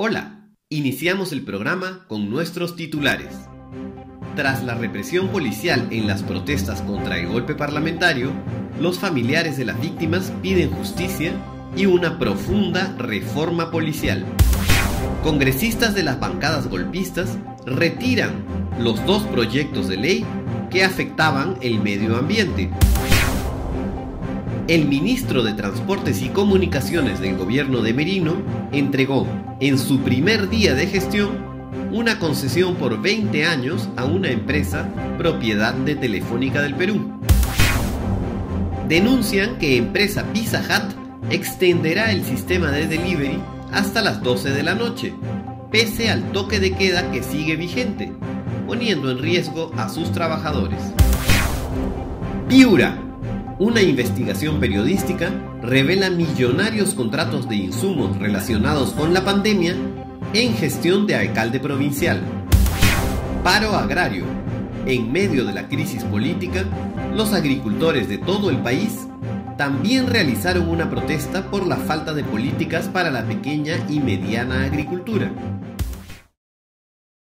Hola, iniciamos el programa con nuestros titulares. Tras la represión policial en las protestas contra el golpe parlamentario, los familiares de las víctimas piden justicia y una profunda reforma policial. Congresistas de las bancadas golpistas retiran los 2 proyectos de ley que afectaban el medio ambiente. El ministro de Transportes y Comunicaciones del gobierno de Merino entregó, en su primer día de gestión, una concesión por 20 años a una empresa propiedad de Telefónica del Perú. Denuncian que empresa Pizza Hut extenderá el sistema de delivery hasta las 12 de la noche, pese al toque de queda que sigue vigente, poniendo en riesgo a sus trabajadores. Piura. Una investigación periodística revela millonarios contratos de insumos relacionados con la pandemia en gestión de alcalde provincial. Paro agrario. En medio de la crisis política, los agricultores de todo el país también realizaron una protesta por la falta de políticas para la pequeña y mediana agricultura.